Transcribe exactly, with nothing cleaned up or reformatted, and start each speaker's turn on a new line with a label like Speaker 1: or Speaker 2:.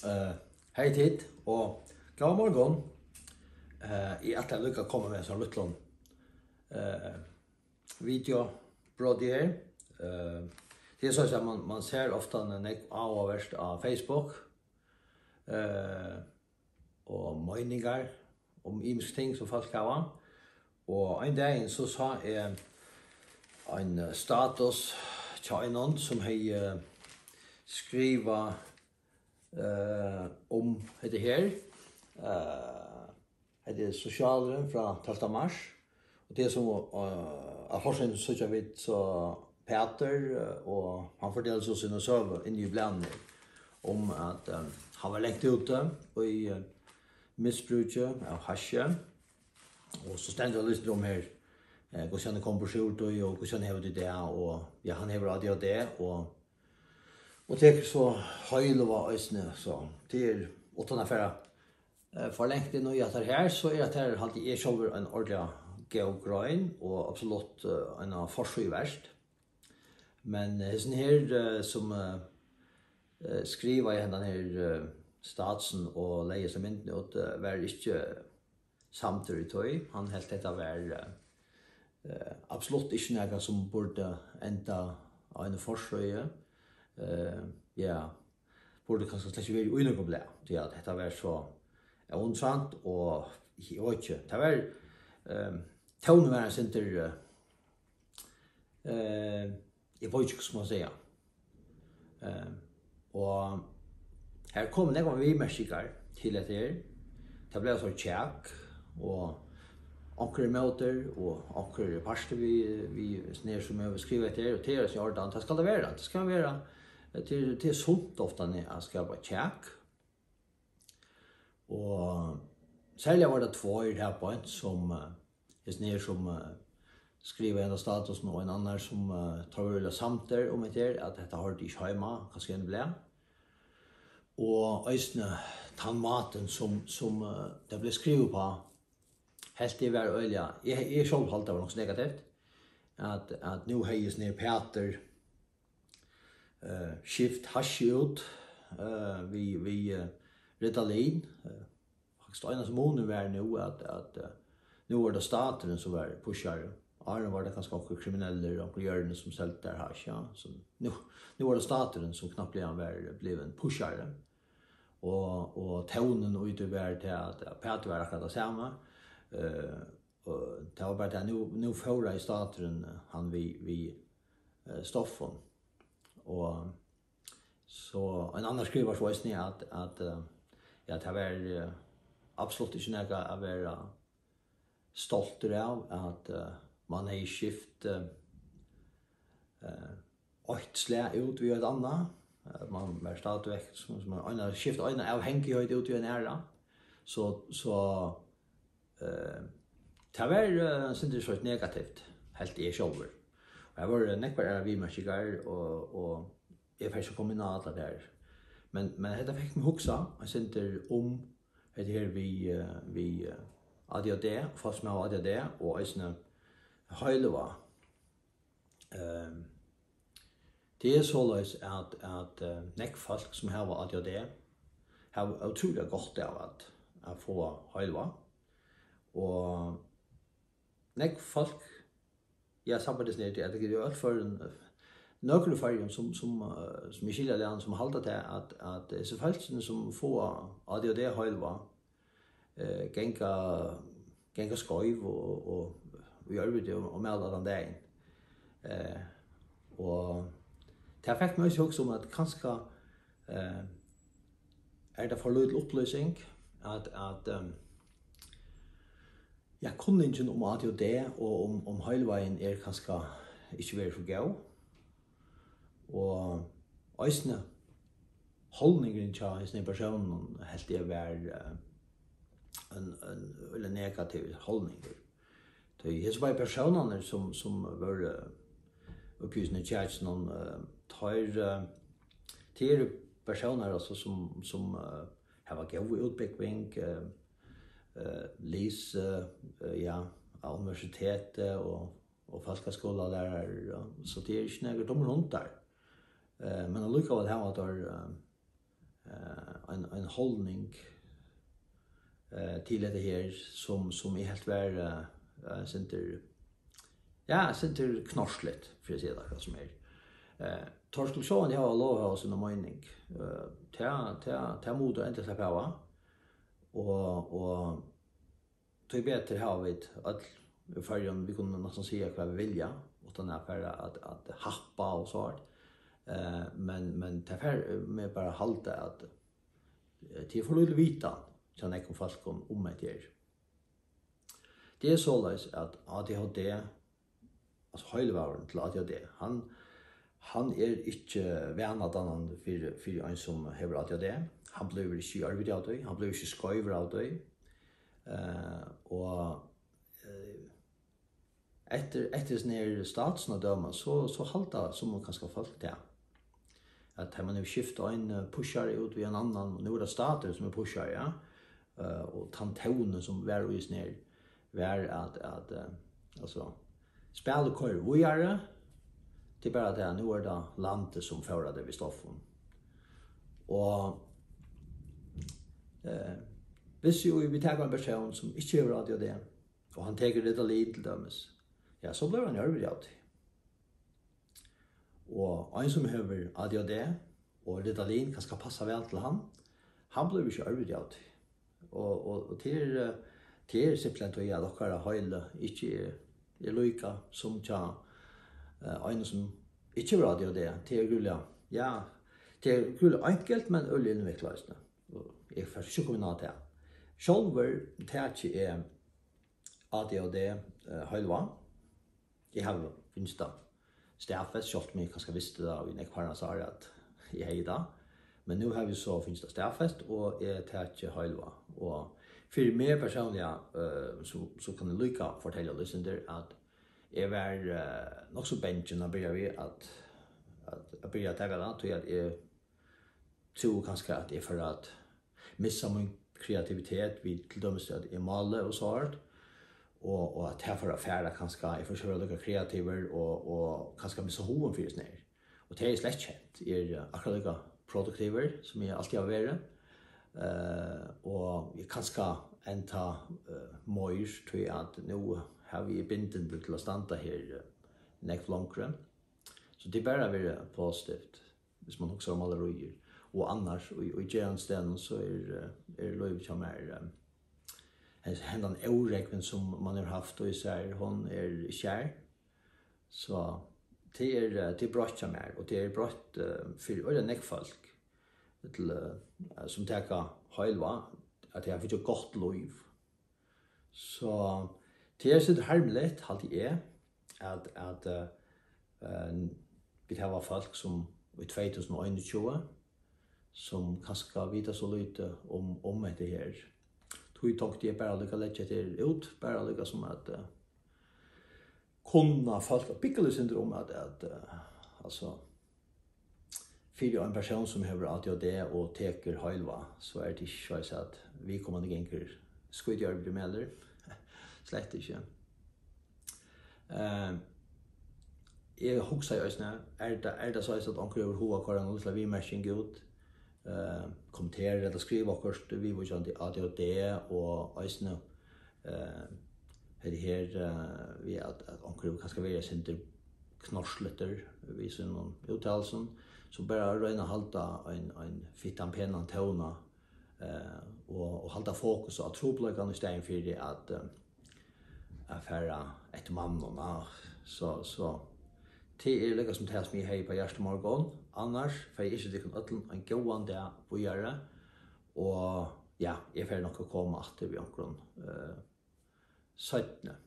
Speaker 1: Uh, hej tid och god morgon. Uh, I att jag lyckas komma med en liten uh, video brody här. Uh, det är så att man, man ser ofta en avvärst av Facebook uh, och meningar om imsk ting som folk har. Och en dag så sa jag en status till någon som har uh, skriva uh, om det här. Uh, det är socialen från tolfte mars. Och det är som uh, av forskningen så jag vet så Peter uh, och han fortäller så sina söver in i bland om att uh, han var längt ute och i uh, missbruket av hasche. Och så ständer det lite om här uh, hur han kom på skjort och hur han har det där och ja han har radio det och och det så höjl var ösne så till åtta affärer eh för längt in och jag tar här så är det här alltid är själv en ordentlig geograin och absolut uh, en av forsøy värst. Men uh, sån här uh, som uh, uh, skriver i den här uh, statsen och lägger som inte åt uh, var inte samtidigt tøy. Han helt detta var uh, uh, absolut inte något som borde ända en forsøy. Uh, ja, borde kanske släcka vid uinögoblä. Det att detta var så ontrant och jag vet inte. Det var ehm tonen var inte eh jag vet inte vad man säger. Eh och här kom det var vi mäskar till det här. Det blev så check och onkel motor och onkel pastor vi vi snär som jag skriver det och det är så ordentligt. Det ska det vara. Det ska vara till till sunt ofta när jag ska bara check. Och särskilt var det två i det här på en som är snär som uh, skriver en status och en annan som uh, tar väl samtal om det att detta har det hemma kanske en blä. Och ösne tandmaten som som uh, det blev skrivet på helt det var öliga. Jag är själv halt det var något negativt att att nu har ju snär Peter eh uh, skift hash ut eh uh, vi vi uh, Ritalin faktiskt uh, en som hon var nu att att uh, nu var det staten som var pushar. Arne var det kanske också kriminella och görne som sålt där här ja så nu nu var det staten som knappt blev blev en pushare. Och och tonen och utöver till att Peter var akkurat samma eh och det var bara att nu nu förra i staten han vi vi uh, stoffen och så en annan skriver så är det att att uh, ja det var uh, absolut inte några att vara stolt av att uh, man har skift eh uh, slä ut vid ett annat uh, man var stadigt som som en annan skift en avhängighet ut vid en ära så så eh uh, det var uh, syntes så negativt helt är själv och jag var nekvar vi mäskigar och och jag fick komma in alla där men men det fick mig huxa jag syntes om det här vi vi A D H D fast med A D H D och isna höjlva ehm det är så lös att att uh, neck folk som har A D H D har otroligt gott av att att få höjlva och neck folk ja samtidigt det är det är ju för en några färger som som uh, som Michelle Leon som håller det att att det är så folk som får A D H D höjlva eh gänga gänga skoj och och vi gör det och med alla den dagen. Eh och det fick mig också om att kanske eh är det för lite upplösning att att um, jag kunde inte om A D H D och om om höjlvägen är kanske inte väl för gå. Och ösne hållningen till en person helt det var uh, en en eller negativ hållning. Det är så bara personer som som var uppgjusna chats någon tar till personer alltså som som har varit god utbildning eh lis ja universitet och och folkhögskola där så det är inte något de runt där. Eh men lukka vad det har att eh en, en holdning uh, til det her som, som er helt vær uh, sinter, ja, sinter knorslet, for å si det hva som er. Uh, Torskil Sjåen, jeg har lov av sin mening. Uh, til moder endelig slipper av. Og, og tog bedre har vi at vi kunne nesten si hva vi vilja, utan at, at, at happa og så. Uh, men, men det er med bare halte at til for å vite så jeg kan folk om, om et her. Det er således at A D H D, altså høylevaren til A D H D, han Han er ikke vennet annan for, for en som har A D H D. Han blir ikke arbeid av det, han blir ikke skøyver av det. Uh, og uh, etter, etter sånne statsen og dømer, så, så halter som man kanskje folk til. At har man jo skiftet en pusher ut ved en annan, og nå er det stater som er pusher, ja. Uh, og tantone som var i sånne, var at, at uh, altså, spiller kår vågjere, det er bare det, nå er det landet som fører det ved stoffen. Og eh, hvis jo vi tar en person som ikke er A D H D, og han tar Ritalin til dømes, ja, så blir han arbeid av det. Og en som har A D H D, og Ritalin kan skal passe vel til han, han blir ikke arbeid av det. Og, og, og til, til er simpelthen at dere høyde ikke er, er lykke som tja Uh, en som ikke var A D H D, det er grulig, ja, det er grulig enkelt, men øyelig innviklet. Jeg får ikke komme til det. Sjølver, det er ikke A D H D uh, høylva. Jeg har finnes det stafest, selv om jeg kanskje visste det, og jeg kvarna sa at jeg har det. Men nå har vi så finnes det stafest, og jeg tar ikke høylva. Og for meg personlig, uh, så, så kan jeg lykke fortelle lyssender at jeg var uh, nok så benchen å begynne ved at jeg begynne å tenke det, til at jeg tror kanskje at jeg får at missa min kreativitet ved til dømes at jeg maler og så hørt, og, og at jeg får affære kanskje, jeg får kjøre noen kreativer og, og kanskje missa hoven for sånn her. Og det er slett kjent. Jeg er akkurat noen produktiver som jeg alltid har vært, uh, og jeg kanskje enda uh, møyr til at nå har vi binden til å standa her uh, nekk langere. Så det er bare være positivt, hvis man også har malerier. Og annars, og, og i Gjerandsten, så er, er løyv som er um, hendan eurekven som man har haft, og især, hon er kjær. Så det er, det er brått som er, og det er brått uh, for øyne nekk folk, til, uh, som tenker høylva, at jeg har fått godt løyv. Så det er sitt harmelig, alltid er, at, at uh, uh, vi har folk som i två tusen einogtjúgu, som kanskje vita så lite om, om dette her. Tog tok det bare lykka lett det ut, bare lykka som at uh, kunne folk ha pikkelig syndrom at, at uh, altså, for en person som har A D H D og teker høylva, så er det ikke så at vi kommer til genker skuidjarbeid med det. Slett ikke. Uh, jeg husker jo også, er det, er det så at onker over hova hva han vil vi merking ut, uh, kommentere eller skrive akkurat, vi var ikke A D H D og også uh, det her uh, vi at, at onker over kanskje være sinter knorsletter, vi ser noen uttalelsen, så bare røyne halta en, en fittan penan tona uh, og, og halta fokus og trobløkene i stedet for det at uh, affæra etter mannen, så, så det er lika som det som jeg har på hjertemorgon, annars får jeg ikke drikke en gåan det på gjøre, og ja, jeg får nok å komme etter vi omkring uh, syttende.